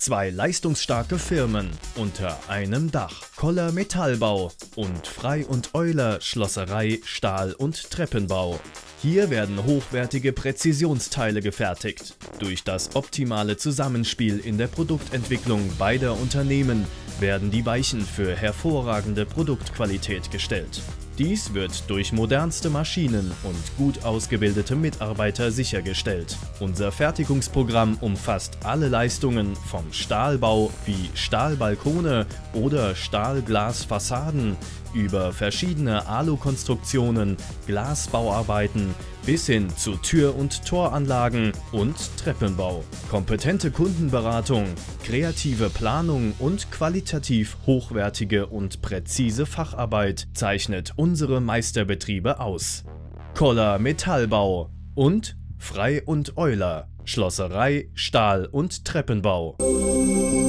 Zwei leistungsstarke Firmen unter einem Dach. Koller Metallbau und Frey & Euler Schlosserei, Stahl- und Treppenbau. Hier werden hochwertige Präzisionsteile gefertigt. Durch das optimale Zusammenspiel in der Produktentwicklung beider Unternehmen werden die Weichen für hervorragende Produktqualität gestellt. Dies wird durch modernste Maschinen und gut ausgebildete Mitarbeiter sichergestellt. Unser Fertigungsprogramm umfasst alle Leistungen vom Stahlbau wie Stahlbalkone oder Stahlglasfassaden über verschiedene Alukonstruktionen, Glasbauarbeiten bis hin zu Tür- und Toranlagen und Treppenbau. Kompetente Kundenberatung, kreative Planung und qualitativ hochwertige und präzise Facharbeit zeichnet unsere Meisterbetriebe aus. Koller Metallbau und Frey & Euler Schlosserei, Stahl- und Treppenbau.